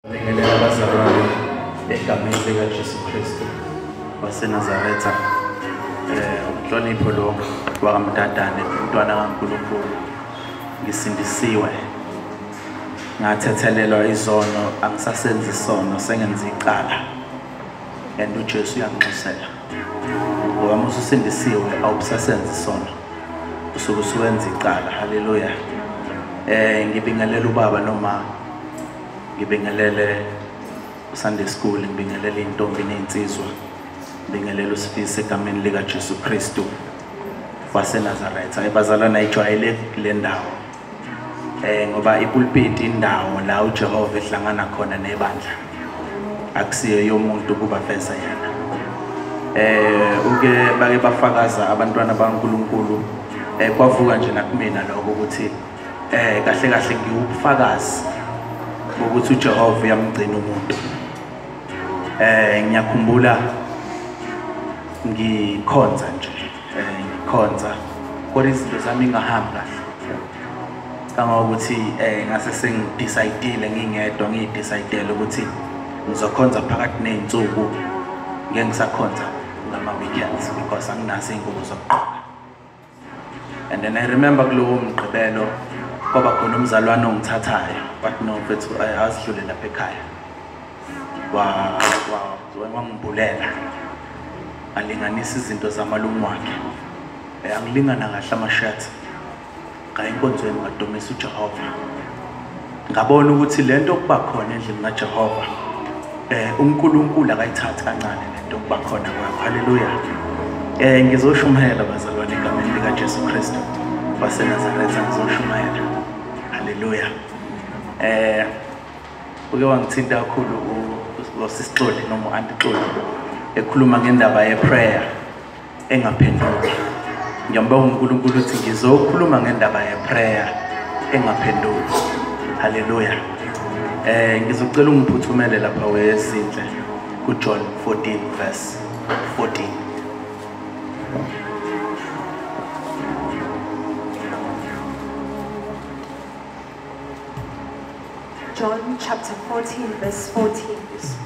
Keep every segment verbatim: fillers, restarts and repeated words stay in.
Ngibingelela abazalwane egameni lika Jesu Kristu waseNazaretha. Eh uhlonipho lo wakamdadane umntwana kaNkulunkulu. Ngisindisiwe. Ngathethelelwa izono, angisasenzi isono, sengenza icala. And uJesu uyangiqosela. Ngoba mase usindisiwe awubusasenzi isono. Usuke usuwenza icala. Haleluya. Eh ngibingelela ubaba noma ngibingelele Sunday school, ngibingelele intombi neinsizwa, ngibingelele uSifise egameni lika Jesu Kristu waseNazaretha. Ebazalwana ijwayele le ndawo eh ngoba ipulpit indawo la uJehova ehlangana khona nebandla, akusiyo yomuntu kuba veza yena. Eh uke bake bafakaza abantwana baNkulunkulu eh kwavuka nje nakumina lokho ukuthi eh kahle kahle ngiwubufakazi ukuthi uJehova uyamgcina umuntu. Eh ngiyakhumbula ngikhonza nje eh ngikhonza kodwa izinto zami ngahamba kahle. Kama ukuthi eh ngase sengidecidile ngingedwa ngiyidecidele ukuthi ngizokhonza phakathi nezinsuku ngeke ngisakhonza ngama weekends because anginazo ingubo zokugqoka. And then I remember kulowo mgqibelo kwaba khona umzalwane ongithathayo but no mfethu asidlule lapha ekhaya. Wa wa wangibhulela alinganisa izinto zamalungu wakhe. Eh angilingana kahle amashirt ka inkonzweni ngadomisa uJehova. Ngabona ukuthi lento kuba khona endlini kaJehova eh uNkulunkulu akayithatha kancane lento kuba khona kwakho. Haleluya. Eh ngizoshumayela bazalwane egameni lika Jesu Kristu waseNazaretha, ngizoshumayela. Haleluya. Eh uke wangithinta kakhulu uSisixoli noma uAntixoli ekhuluma ngendaba yeprayer engaphenduki. Ngiyambonga uNkulunkulu ukuthi ngizokhuluma ngendaba yeprayer engaphenduki. Haleluya. Eh ngizocela ungiphuthumele lapha wezinhle kuJohn fourteen verse fourteen. John chapter fourteen verse fourteen.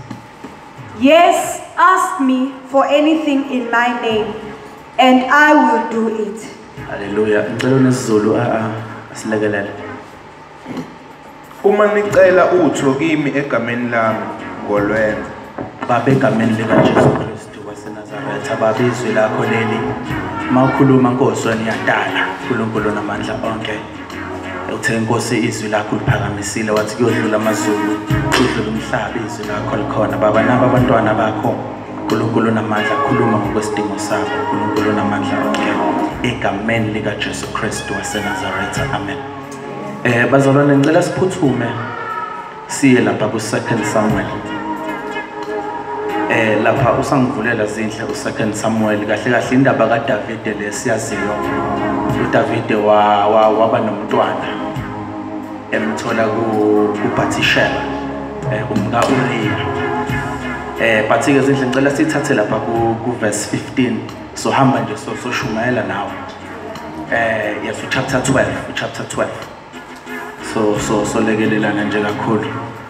Yes, ask me for anything in my name and I will do it. Hallelujah. Ngicela nesizulu a asilekelele. Uma nicela utho kimi egameni lami ngolwenza. Baba egameni lika Jesu Kristu waseNazaretha, baba izwi lakho leli mawukhuluma Nkosi waniyadala uNkulunkulu namandla onke. Uthe Nkosi izwi lakho liphakamisile wathi kuyodlula amazulu kudlula umhlaba izwi lakho likhona. Baba naba abantwana bakho uNkulunkulu namandla, khuluma ngokwesidingo sakho uNkulunkulu namandla onke egameni lika Jesu Kristu waseNazaretha. Amen. Eh bazalwane ngicela siphuthume siye lapha ku Second Samuel. Eh lapha usangivulela zinhle u Second Samuel kahle kahle indaba kaDavid lesiyaziyo. uDavid wa waba nomntwana emthola ku kuBathsheba eh umka Uriya. Eh bathi ke zinhle ngicela sithathe lapha ku verse fifteen so hamba nje so soshumayela nawe. Eh yes chapter twelve chapter twelve so so so lekelelana nje kakhulu.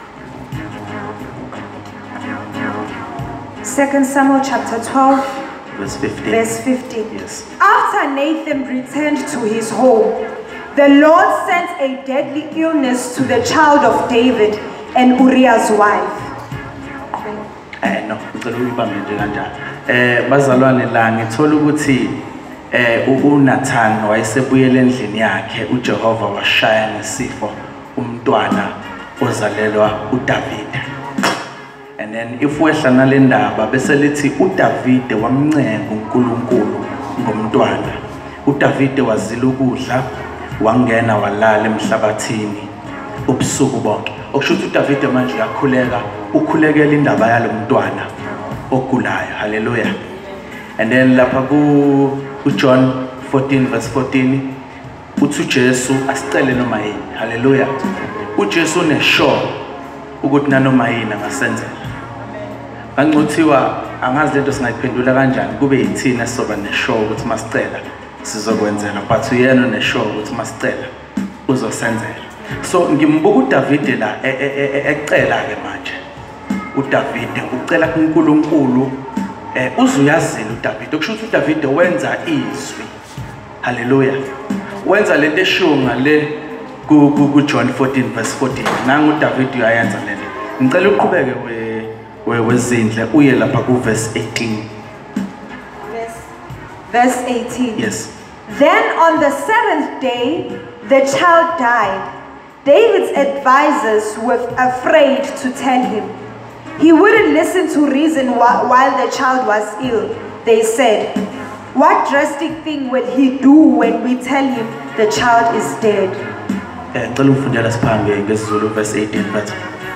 Second Samuel chapter twelve verse fifteen. Verse fifteen. Yes. After Nathan returned to his home, the Lord sent a deadly illness to the child of David and Uriah's wife. Eh no, ngicela uyibambe nje kanjalo. Eh bazalwane la ngithola ukuthi eh uNathan wayesebuyele endlini yakhe, uJehova washaya nesifo umntwana ozalelwa uDavid. And then if wehla nalendaba bese lithi uDavid wamncenga uNkulunkulu ngomntwana. uDavid wazila ukudla wangena walala emhlabathini ubusuku bonke. Okusho ukuthi uDavid manje uyakhuleka, ukhulekela indaba yalomntwana ogulayo. Haleluya. And then lapha ku John fourteen verse fourteen uthi uJesu asicele noma yini. Haleluya. uJesu unesure ukuthi nanoma yini angasenzela. Angcothiwa angazi lento singayiphendula kanjani kube yithina soba neshow ukuthi masicela sizokwenzela but uyena neshow ukuthi masicela uzosenzela. So ngimbuka uDavide la ecela ke manje uDavide ucela kuNkulunkulu eh uzuyazela uDavide okusho ukuthi uDavide wenza izwi haleluya wenza lento eshiwo ngale ku John fourteen verse fourteen nangu uDavide uyayenza lento ngicela uqhubeke we wezindle uye lapha ku verse eighteen verse verse eighteen yes. Then on the seventh day the child died. David's advisors were afraid to tell him. He wouldn't listen to reason wh while the child was ill. They said, "What drastic thing will he do when we tell him the child is dead?" Ngicela ufundela siphambe ngesizulu verse eighteen but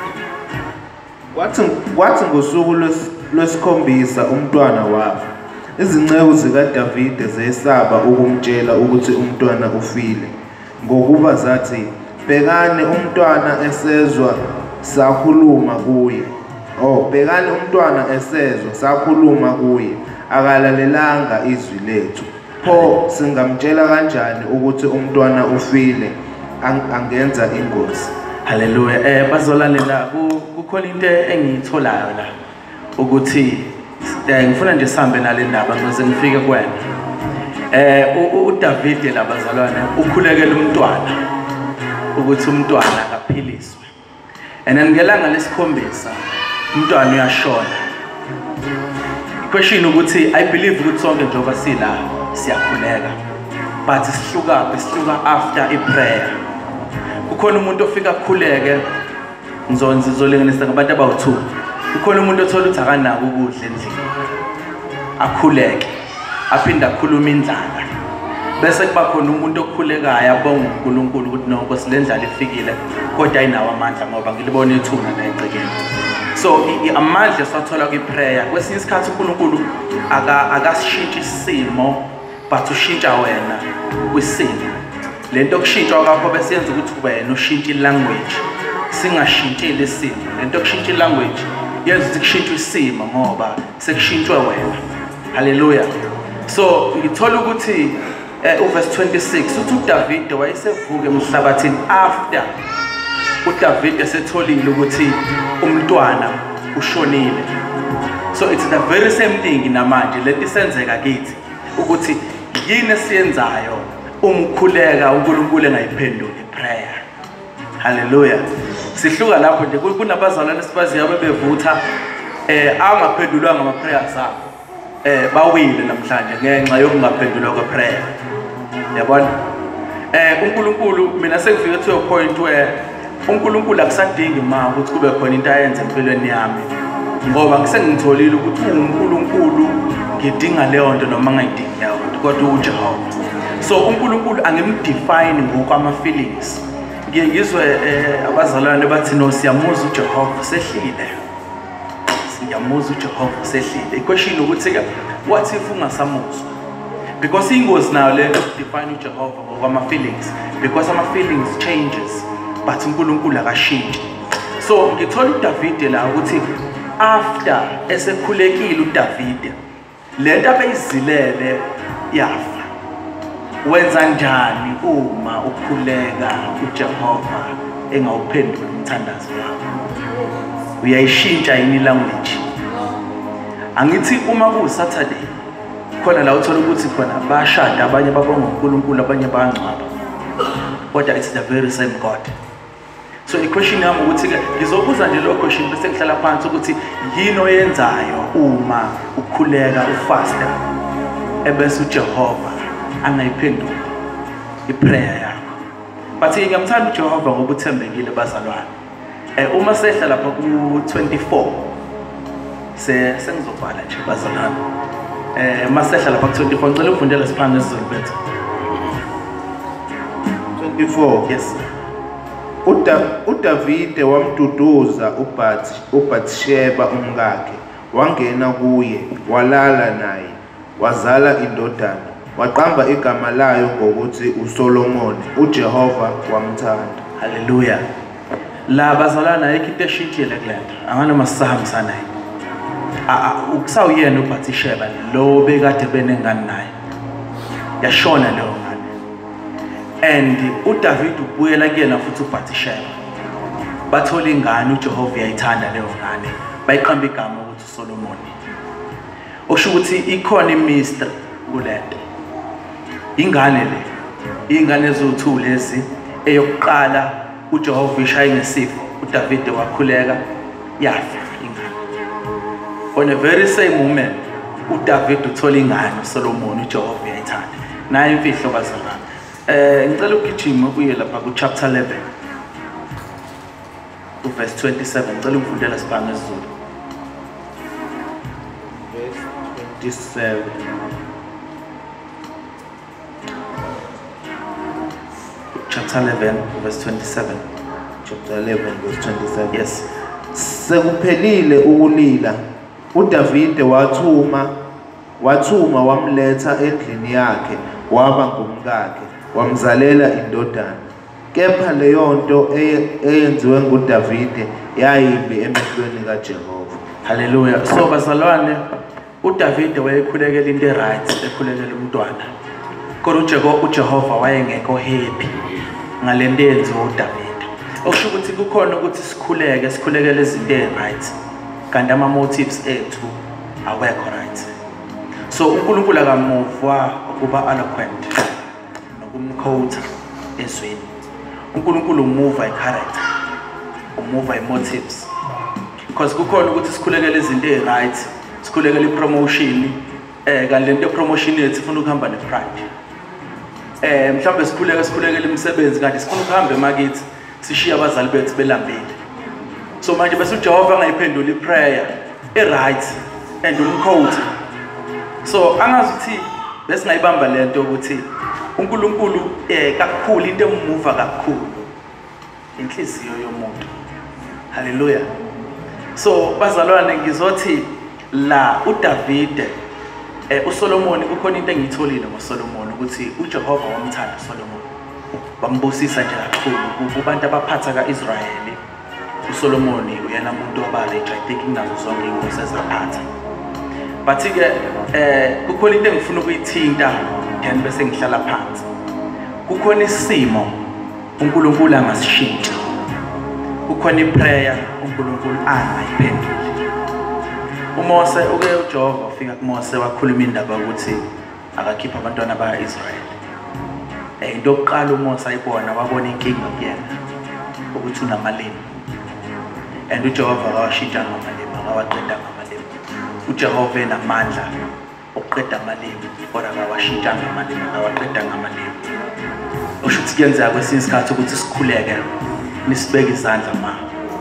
Wathi wathi ngosuku lwesikhombisa umntwana wafa. Izinceku zikaDavide zesaba ukumtshela ukuthi umntwana ufile. Ngokuba zathi, "Bhekani umntwana esezwa sakhuluma kuye." Oh, bhekani umntwana esezwa sakhuluma kuye, akalalelanga izwi lethu. Pho singamtshela kanjani ukuthi umntwana ufile angenza ingozi? Hallelujah. Eh bazolalela kukhona into engiyitholayo la ukuthi ngifuna nje sihambe nale ndaba ngoze ngifike kuwena. Eh uDavide labazalwane ukhulekela umntwana ukuthi umntwana akaphiliswe. And ngelanga lesikhombisa umntwana uyashona. Question ukuthi I believe ukuthi sonke njengoba sila siyakhuleka but sihluka sihluka after a prayer. Ukhona umuntu ofika akhuleke ngizonze izolenganisa ngabantu abawu-two. Ukhona umuntu othola ukuthi akanako ukudla endlini akhuleke aphinda akhuluma indlala bese kuba khona umuntu okhulekayo abonga uNkulunkulu ukuthi noko silendlala ifikile kodwa ayinawo amandla ngoba ngilibona ithuna la egcekeni. So amandla swathola kwiprayer kwesinye isikhathi uNkulunkulu aka akashintsha isimo but ushintsha wena kwisimo. Lento okushintshwa kwakho bese yenza ukuthi wena ushintshe ilanguage singashintshile isimo. Lento okushintsha ilanguage yenza ukuthi kushintshe isimo ngoba sekushintshwe wena. Hallelujah. So ngithola ukuthi uverse twenty-six uthi uDavide wayesevuka emhlabathini after uDavide esetholile ukuthi umntwana ushonile. So it's the very same thing namanje leti senzeka kithi ukuthi yini esiyenzayo umkhuleka uNkulunkulu engayiphenduli prayer. Hallelujah. Sihluka lapho nje kunabazalwane sibaziya bebevutha eh angaphendulwanga ama prayers abo. Eh bawile namhlanje ngenxa yokungaphendulwa kwe prayer. Yabona? Eh uNkulunkulu mina sekufike to a point where uNkulunkulu akusadingi ma ukuthi kube khona into ayenza empilweni yami. Ngoba ngisengitholile ukuthi uNkulunkulu ngidinga leyo nto noma ngayidingi leyo nto kodwa uJehova. So uNkulunkulu angimdefine ngokwama feelings. Ngiye ngizwe abazalwane bathi no siyamuza uJehova sehlile. Siyamuza uJehova sehlile. Iquestion ukuthi ke what if ungasamuzwa? Because ingozi nayo le define uJehova ngokwama feelings because ama feelings changes but uNkulunkulu akashintshi. So ngithola uDavide la ukuthi after esekhulekile uDavide lento abeyizilele yafa. Wenza njani uma ukhuleka uJehova engawuphenduli umthandazo wakho? Uyayishintsha yini language? Angithi uma ku Saturday khona la uthola ukuthi khona bashada abanye babonga uNkulunkulu abanye bayangcwaba. Kodwa it's the very same God. So the question yami ukuthi ke ngizobuza nje lo question bese ngihlala phansi ukuthi yini oyenzayo uma ukhuleka ufasta ebese uJehova angayiphenduli iprayer yakho. But ngiyamthanda uJehova ngoba uthembekile bazalwane. Eh uma sehla lapha ku twenty-four se sengizobhala nje bazalwane. Eh masehla lapha ku twenty-four ngicela ufundele siphana isiZulu bethu. twenty-four Yes. uDavide wamduduza uBathi uBathsheba umkakhe wangena kuye walala naye wazala indodana waqamba igama layo ngokuthi uSolomon uJehova wamthanda. Hallelujah. La bazalwana ayikho into eshintshile kulento. Angana masahambisana naye. A ukusawuyena uBathsheba lo bekade benengani naye. Yashona leyo ngane. and uDavid ubuyela kuyena futhi uBathsheba bathola ingane uJehova yayithanda leyo ngane bayiqamba igama ukuthi uSolomon osho ukuthi ikhona imistry kulento ingane le ingane eziwu-two lezi eyokuqala uJehova ishaye ngesifo uDavid wakhuleka yafa ingane on a very same moment uDavid uthola ingane uSolomon uJehova yayithanda nayo imfihlo bazalwane eh ngicela ukugijima kuye lapha ku chapter eleven u verse twenty-seven ngicela ukufundela sibhange isiZulu verse twenty-seven chapter eleven verse twenty-seven chapter eleven verse twenty-seven yes sekuphelile ukulila uDavide wathuma wathuma wamletha endlini yakhe waba ngumkakhe wamzalela indodana kepha leyo nto eyenziwe nguDavide yayimbi emehlweni kaJehova haleluya so bazalwane uDavide wayekhulekela into eright ekhulekela umntwana kodwa uJehova wayengekho happy ngalento eyenziwe uDavide okusho ukuthi kukhona ukuthi sikhuleke sikhulekele izinto eziright kanti ama motives ethu awekho right so uNkulunkulu akamuva ukuba eloquent nokumquote ezweni uNkulunkulu umuva icharacter umuva emotives because kukhona ukuthi sikhulekele izinto eziright sikhulekele ipromotion eh kanti lento promotion yethu ifuna ukuhamba nepride eh mhlawumbe sikhuleka sikhulekele imisebenzi kanti sifuna ukuhamba emakithi sishiya abazali bethu belambile so manje bese uJehova angayiphendula iprayer eright and umquote so angazi ukuthi bese ngayibamba lento ukuthi uNkulunkulu eh kakhulu into emuva kakhulu inhliziyo yomuntu haleluya so bazalwane ngizothi la uDavide eh uSolomon kukhona into engiyitholile ngoSolomon ukuthi uJehova wamthanda uSolomon bambusisa nje kakhulu kubantu abaphatha kaIsrayeli uSolomon uyena umuntu obarage I think inazo zonke inkosi ezaphatha but ke eh kukhona into engifuna ukuyithinta then bese ngihlala phansi kukhona isimo uNkulunkulu angasishintsha kukhona iprayer uNkulunkulu angayiphendula uMose uke uJehova ufika kuMose wakhuluma indaba ukuthi akakhipha abantwana bakaIsrayeli eh into yokuqala uMose ayibona wabona inkinga kuyena ukuthi unamalimi and uJehova akawashintsha ngamalimi akawaqeda ngamalimi uJehova enamandla okuqeda amalimi kodwa akawashintsha ngamalimi akawaqeda ngamalimi usho ukuthi kuyenzeka kwesinye isikhathi ukuthi sikhuleke nisibeke izandla ma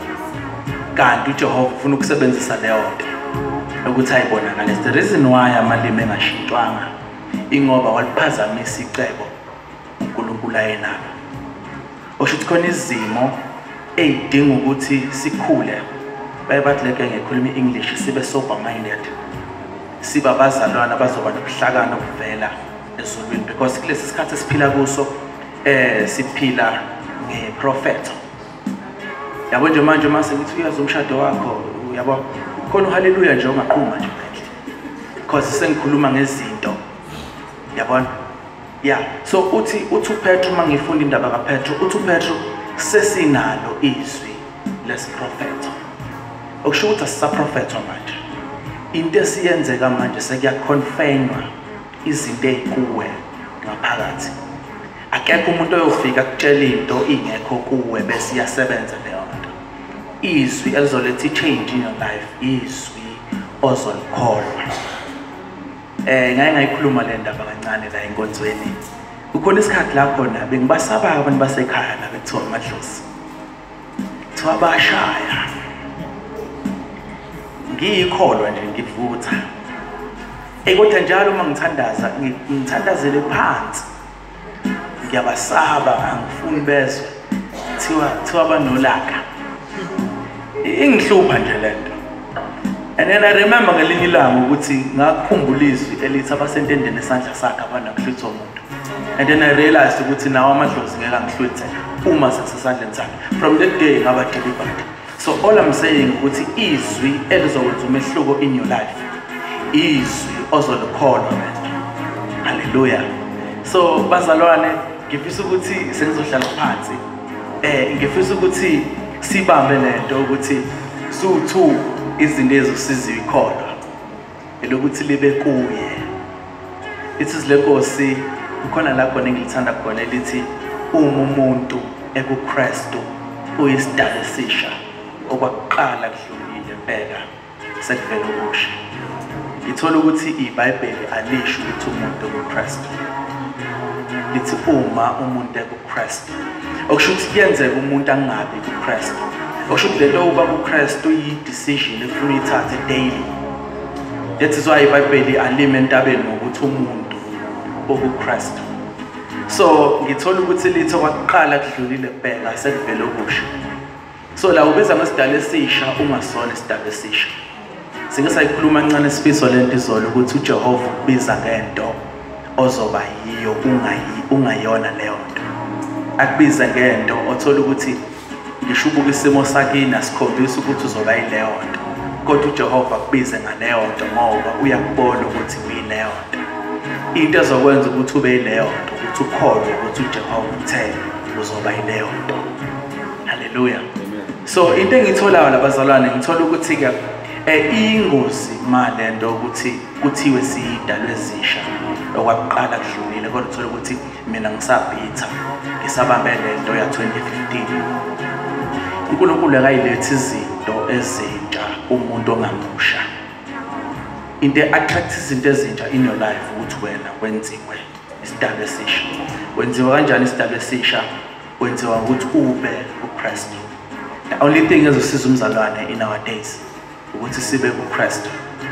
kanti uJehova ufuna ukusebenzisa leyo nto ukuthi ayibonakale the reason why amalimi engashintshwanga ingoba waliphazamisa icebo uNkulunkulu ayenalo usho ukuthi khona izimo eyidinga ukuthi sikhule bayebathi leke ngekhuluma iEnglish sibe sober minded siba abazalwana abazoba nokuhlakana okuvela ezulwini because kulesi sikhathi esiphila kuso eh siphila ngeprofeto yabo nje manje mase ngithi uyazi umshado wakho yabo khona uhaleluya nje ungaqhuma nje because sengikhuluma ngezinto yabona yeah so uthi uthi uPetro mangifunda indaba kaPetro uthi uPetro sesinalo izwi lesiprofeto okusho ukuthi asisaprofeto manje into esiyenzeka manje sekuyaconfirmwa izinto ezikuwe ngaphakathi akekho umuntu oyofika kutshela into ingekho kuwe bese iyasebenza leyo nto izwi elizoletha change in your life izwi ozolikholwa eh ngeke ngayikhuluma le ndaba kancane la enkonzweni ukhona isikhathi la khona bengibasaba abantu basekhaya la bethiwa amadlozi thiwa bashaya ngiyikholwa nje ngivutha ekodwa njalo uma ngithandaza ngithandazele phansi ngiyabasaba angifuni bezwe thiwa thiwa banolaka ingihlupha nje lento and then I remember ngelinye ilanga ukuthi ngakukhumbula izwi elithi abasentendeni esandla sakhe abanakuhlutha umuntu and then I realized ukuthi nawo amadlozi ngeke angihluthe uma sesesandleni sakhe from that day ngaba delivered so all I'm saying ukuthi izwi elizokwenza umehluko in your life izwi ozolikholwa manje haleluya so bazalwane ngifisa ukuthi sengizohlala phansi eh ngifisa ukuthi sibambe lento ukuthi su-two izinto ezosiziwe ikhona elokuthi libe kuye ithi silenkosi ukhona la khona engilithanda khona elithi uma umuntu ekuKristu uyisidalwa esisha okwakuqala kudlulile bheka sekuvela okusha ngithola ukuthi iBhayibheli alisho ukuthi umuntu ekuKristu lithi uma umuntu ekuKristu okusho ukuthi kuyenzeka umuntu angabi kuKristu okusho ukuthi lento uba kuKristu yi-decision efuna uyithathe daily that is why iBhayibheli alime entabeni ngokuthi umuntu okuKristu so ngithola ukuthi lithi okwaqala kudlulile bheka sekuvela okusha so la ubeza ngesidala esisha ungasona isidala esisha sike sayikhuluma kancane sifiso lento izolo ukuthi uJehova ubiza ngento ozoba yiyo ungayi ungayona leyo nto akubiza ngento othola ukuthi ngisho ubuka isimo sakini asikhombisa ukuthi uzoba yileyo nto kodwa uJehova kubize ngaleyo nto ngoba uyakubona ukuthi uyileyo nto into ezokwenza ukuthi ube yileyo nto ukuthi ukholwe ukuthi uJehova uthe uzoba yileyo nto haleluya so into engitholayo labazalwane ngithola ukuthi ke ingozi malento ukuthi kuthiwe siyidalwe ezisha okwakuqala kudlulile kodwa uthola ukuthi mina ngisabhitha ngisabambe lento ya twenty fifteen uNkulunkulu akayilethi izinto ezintsha umuntu ongamusha into attract izinto ezintsha in your life ukuthi wena wenziwe isidalwa esisha wenziwa kanjani isidalwa esisha wenziwa ukuthi ube uKristu the only thing ezosiza umzalwane in our days ukuthi sibe kuKristu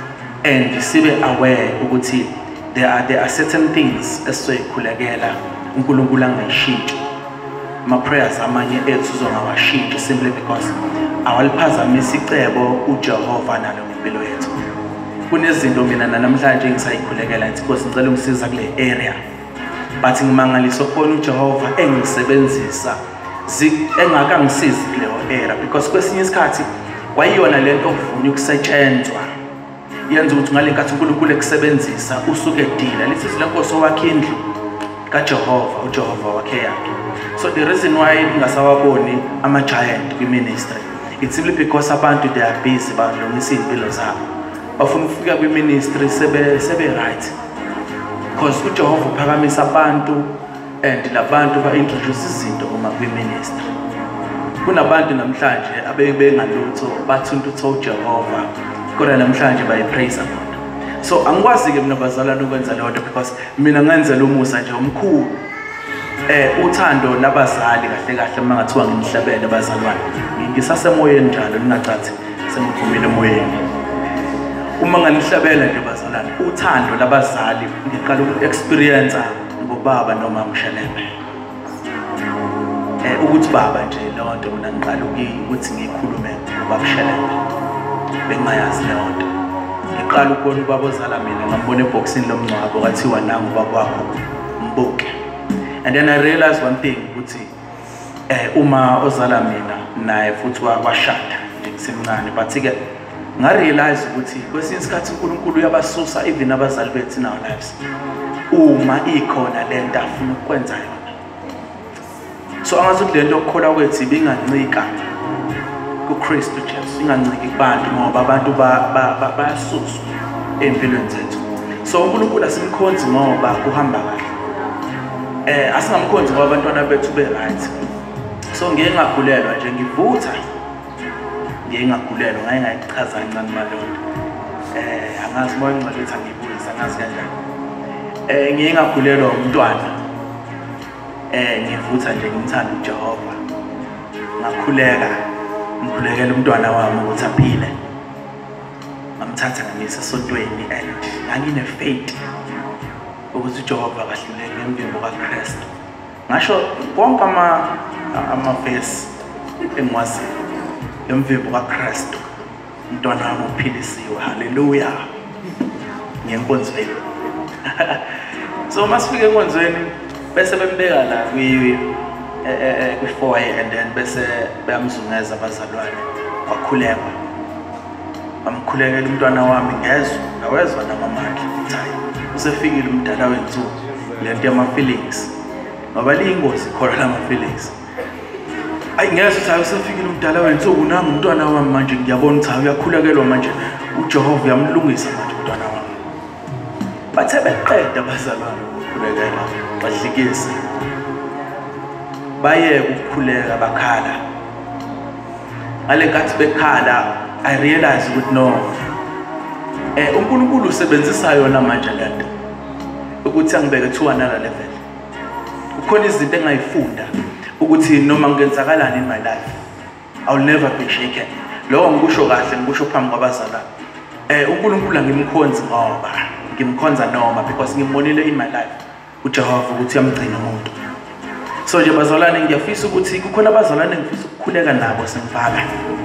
and sibe aware ukuthi there are there are certain things esizoyikhulekela uNkulunkulu angayishintsha ma prayers amanye ethu uzongawashintsha simply because awaliphazamisa icebo uJehova nalo ngempilo yethu kunezinto mina namhlanje ngisayikhulekela ngithi Nkosi ngicela ungisiza kule area but ngimangaliso khona uJehova engisebenzisa engakangisizi kuleyo area because kwesinye isikhathi kwayiyona lento okuvuna ukusetshenzwa yenza ukuthi ngale nkathi uNkulunkulu ekusebenzisa usuke edila lithi silenkosi owakhe indlu kaJehova uJehova wakhe yakhe so the reason why ngingasawaboni ama giant kwi ministry it's simply because abantu they are busy balungisa impilo zabo bafuna ukufika kwi ministry sebe sebe right because uJehova uphakamisa abantu and labantu ba introduce izinto kuma kwi ministry kunabantu namhlanje abebengalutho bathunta utho uJehova kodwa namhlanje bayipraise abantu so angikwazi ke mina bazalana ukwenza lento because mina ngenzela umusa nje omkhulu eh uthando labazali kahle kahle mangathiwa ngimhlabele bazalwane ngisasemoyeni njalo ningacathi sengiphumile emoyeni uma nganihlabela nje bazalwane uthando labazali ngiqala uku-experience ngobaba noma umshelebe eh ukuthi baba nje lonto mina ngiqala ukuthi ngikhulume ngobabshelebe bengayazi lonto ngiqala ukubona ubaba ozala mina ngambona eboxini lomncwabo kwathiwa nangu baba wakho mbuke and then I realized one thing ukuthi eh uma ozala mina naye futhi washada ngisemncane but ke nga realize ukuthi kwesinye isikhathi uNkulunkulu uyabasusa even abazali bethu in our lives uma ikhona lento afuna ukwenza yona so angazuthi lento yokukholwa kwethu ibingancika kuKristu Jesu inganciki kubantu ngoba abantu bayasuswa empilweni zethu so uNkulunkulu asimkhonzi ngoba kuhamba kahle eh asingamkhonzi ngoba abantwana bethu be right so ngeke ngagulelwa nje ngivutha ngeke ngagulelwa ngaye ngayichaza kancane malonto eh angazi moya ngicela ngibuyisa angazi kanjani eh ngeke ngagulelwa umntwana eh ngivutha nje ngimthanda uJehova ngakhuleka ngikhulekela umntwana wami ukuthi aphile ngamthatha ngamisa esontweni and ngangine faith ukuthi uJehova akahluleke emveni kaKristu ngasho konke ama ama face engwazi emveni kaKristu umntwana wami uphilisiwe haleluya ngenkonzweni so masifike enkonzweni bese bembeka la kwi eh kwi-foyer and then bese bayamzungeza abazalwane wakhuleka bamkhulekela umntwana wami ngezwe ngawezwa namamandla ukuthi hayi usefikile umdala wethu lento yama feelings ngoba liyingozi khona lama feelings. Ayi ngeke uthi awusefikile umdala wena sokunami umntwana wami manje ngiyabona ukuthi uyakhulakelwa manje uJehova uyamlungisa manje umntwana wami. Bathe beqeda abazalwane ukukhulekela bahlikise baye ukukhuleka bakhala. Ngale nkathi bekhala I realize ukuthi no eh uNkulunkulu usebenzisa yona manje lento ukuthi angibeke to another level. Ukhona izinto engayifunda ukuthi noma ngenzakalani in my life I will never be shaken. Lo ngikusho kahle ngikusho phambi kwabazalwane. Eh uNkulunkulu angimkhonzi ngoba ngimkhonza noma because ngimbonile in my life uJehova ukuthi uyamgcina umuntu. So nje bazalwane ngiyafisa ukuthi kukhona abazalwane ngifisa ukukhuleka nabo semfaka.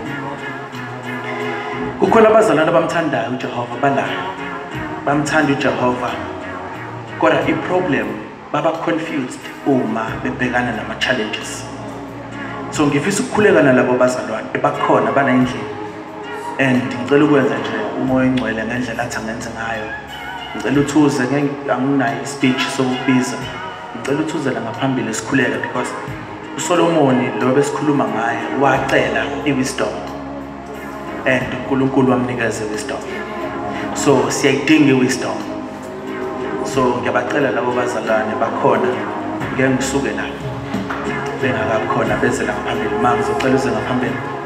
Kukhona abazalwane abamthandayo uJehova bala. Bamthanda uJehova. Kodwa iproblem baba confused uma bebhekana nama challenges. So ngifisa ukukhuleka nalabo bazalwane bakhona banayindlela. And ngicela ukwenza nje umoya engcwele ngendlela athi angenze ngayo. Ngicela uthuze anginayo speech sokubiza. Ngicela uthuze la ngaphambili sikhuleka because uSolomon lo besikhuluma ngaye wacela iwisdom. And uNkulunkulu wamnikeza wisdom. So siyayidinga iwisdom. So ngiyabacela labo bazalwane bakhona ngeke ngisuke la bengakakhona beze la ngaphambili manje ngicela uze ngaphambili